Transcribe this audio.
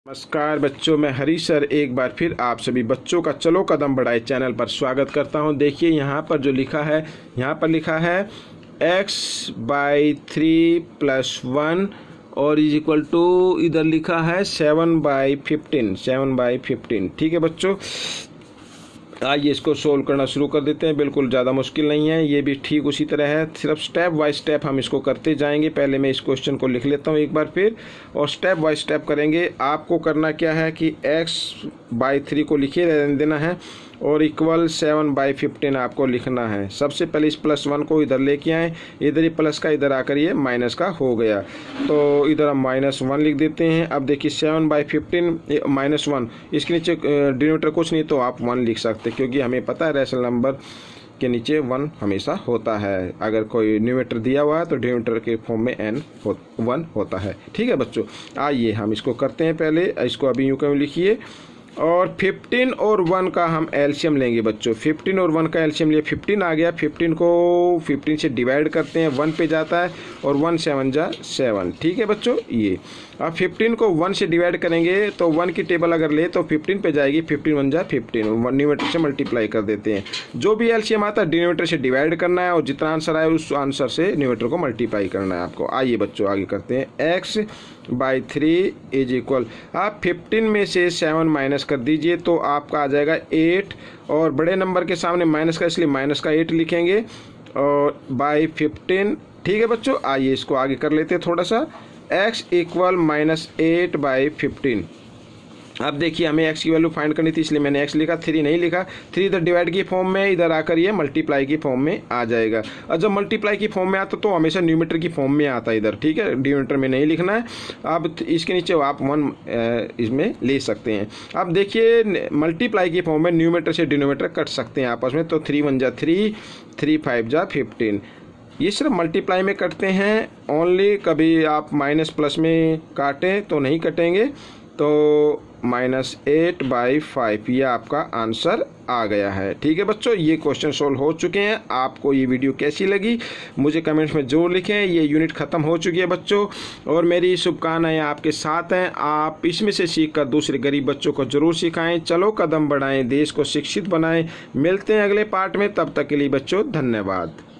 नमस्कार बच्चों, मैं हरी सर एक बार फिर आप सभी बच्चों का चलो कदम बढ़ाए चैनल पर स्वागत करता हूं। देखिए यहाँ पर जो लिखा है, यहाँ पर लिखा है x/3 + 1 और इज इक्वल टू, इधर लिखा है 7/15। ठीक है बच्चों, आइए इसको सोल्व करना शुरू कर देते हैं। बिल्कुल ज़्यादा मुश्किल नहीं है, ये भी ठीक उसी तरह है, सिर्फ स्टेप बाय स्टेप हम इसको करते जाएंगे। पहले मैं इस क्वेश्चन को लिख लेता हूँ एक बार फिर और स्टेप बाय स्टेप करेंगे। आपको करना क्या है कि x/3 को लिखे रहने देना है और इक्वल 7/15 आपको लिखना है। सबसे पहले इस +1 को इधर लेके आए, इधर ही प्लस का इधर आकर ये माइनस का हो गया, तो इधर हम -1 लिख देते हैं। अब देखिए 7/15 -1, इसके नीचे डिनोमिनेटर कुछ नहीं तो आप 1 लिख सकते, क्योंकि हमें पता है रैशनल नंबर के नीचे 1 हमेशा होता है। अगर कोई न्यूमेटर दिया हुआ है तो डिनोमिनेटर के फॉर्म में 1 होता है। ठीक है बच्चों, आइए हम इसको करते हैं। पहले इसको अभी यूँ क्यों लिखिए, और 15 और 1 का हम एलसीएम लेंगे बच्चों। 15 और 1 का एलसीएम लिए 15 आ गया, 15 को 15 से डिवाइड करते हैं, 1 पे जाता है और 1 7 जा 7। ठीक है बच्चों, ये अब 15 को 1 से डिवाइड करेंगे तो 1 की टेबल अगर ले तो 15 पे जाएगी, 15 1 जा 15, न्यूमेटर से मल्टीप्लाई कर देते हैं। जो भी एलसीएम आता है डिनोमिनेटर से डिवाइड करना है और जितना आंसर आए उस आंसर से न्यूमेटर को मल्टीप्लाई करना है आपको। आइए बच्चों आगे करते हैं। x/3 इज इक्वल, आप 15 में से 7 माइनस कर दीजिए तो आपका आ जाएगा 8, और बड़े नंबर के सामने माइनस का इसलिए माइनस का 8 लिखेंगे और /15। ठीक है बच्चों, आइए इसको आगे कर लेते हैं थोड़ा सा। x equal -8/15। अब देखिए हमें x की वैल्यू फाइंड करनी थी, इसलिए मैंने x लिखा, 3 नहीं लिखा। 3 इधर डिवाइड की फॉर्म में, इधर आकर ये मल्टीप्लाई की फॉर्म में आ जाएगा। और जब मल्टीप्लाई की फॉर्म में आता तो हमेशा न्यूमेटर की फॉर्म में आता है इधर। ठीक है, डिनोमिनेटर में नहीं लिखना है। अब इसके नीचे आप 1 इसमें ले सकते हैं। अब देखिए मल्टीप्लाई की फॉर्म में न्यूमेटर से डिनोमिनेटर कट सकते हैं आपस में, तो 3 1 जा 3, 3 5 जा 15। ये सिर्फ मल्टीप्लाई में कटते हैं ओनली, कभी आप माइनस प्लस में काटें तो नहीं कटेंगे। तो -8/5 ये आपका आंसर आ गया है। ठीक है बच्चों, ये क्वेश्चन सोल्व हो चुके हैं। आपको ये वीडियो कैसी लगी मुझे कमेंट्स में जरूर लिखें। ये यूनिट ख़त्म हो चुकी है बच्चों, और मेरी शुभकामनाएं आपके साथ हैं। आप इसमें से सीखकर दूसरे गरीब बच्चों को जरूर सिखाएं। चलो कदम बढ़ाएं, देश को शिक्षित बनाएं। मिलते हैं अगले पार्ट में, तब तक के लिए बच्चों धन्यवाद।